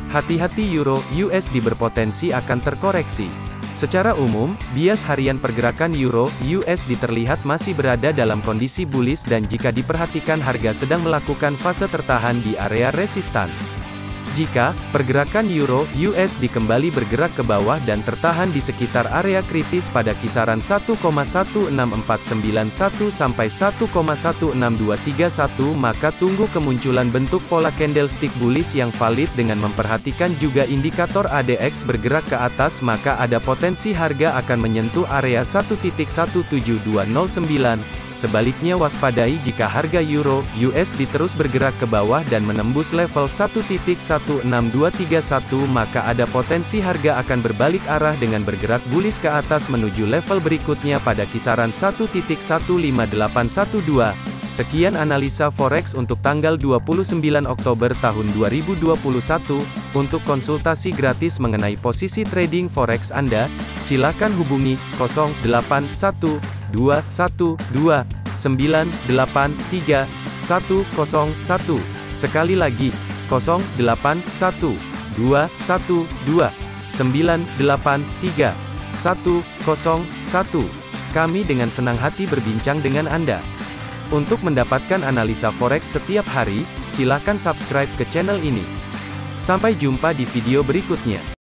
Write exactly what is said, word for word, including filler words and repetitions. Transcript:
Hati-hati euro U S D berpotensi akan terkoreksi. Secara umum, bias harian pergerakan euro U S D terlihat masih berada dalam kondisi bullish dan jika diperhatikan harga sedang melakukan fase tertahan di area resistan. Jika pergerakan euro U S D kembali bergerak ke bawah dan tertahan di sekitar area kritis pada kisaran satu koma satu enam empat sembilan satu sampai satu koma satu enam dua tiga satu, maka tunggu kemunculan bentuk pola candlestick bullish yang valid dengan memperhatikan juga indikator A D X bergerak ke atas, maka ada potensi harga akan menyentuh area satu titik satu tujuh dua nol sembilan. Sebaliknya waspadai jika harga euro U S D terus bergerak ke bawah dan menembus level satu titik satu enam dua tiga satu, maka ada potensi harga akan berbalik arah dengan bergerak bullish ke atas menuju level berikutnya pada kisaran satu titik satu lima delapan satu dua. Sekian analisa forex untuk tanggal dua puluh sembilan Oktober tahun dua ribu dua puluh satu. Untuk konsultasi gratis mengenai posisi trading forex Anda, silakan hubungi nol delapan satu dua satu dua sembilan delapan tiga satu nol satu. Sekali lagi, nol delapan satu dua satu dua sembilan delapan tiga satu nol satu. Kami dengan senang hati berbincang dengan Anda. Untuk mendapatkan analisa forex setiap hari, silakan subscribe ke channel ini. Sampai jumpa di video berikutnya.